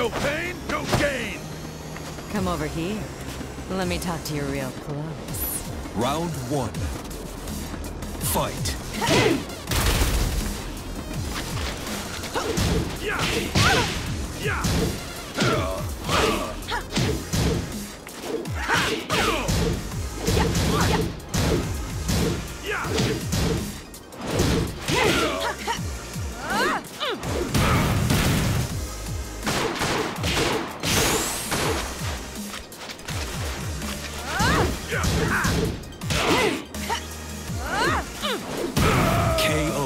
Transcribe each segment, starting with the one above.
No pain, no gain! Come over here. Let me talk to you real close. Round one. Fight. Yeah! Yeah! KO.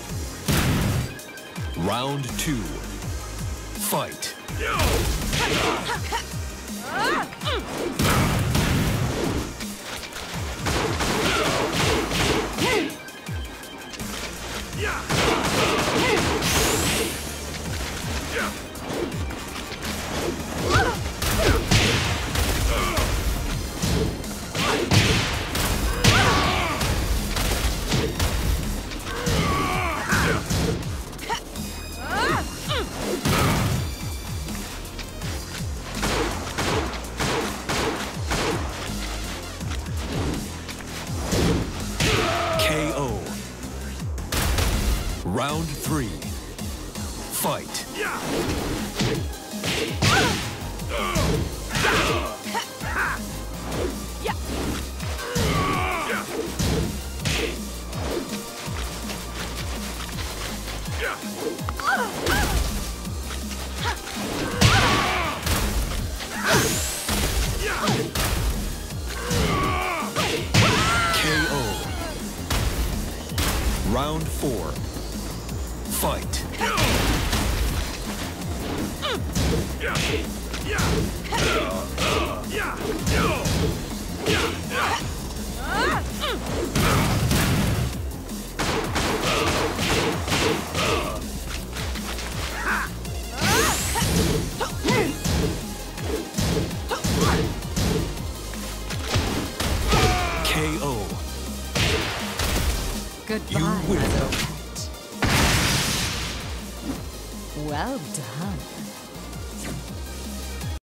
Round two. Fight. KO. Round three. Fight. KO. Round four. Fight. KO. Goodbye, You win. my little pet. Well done.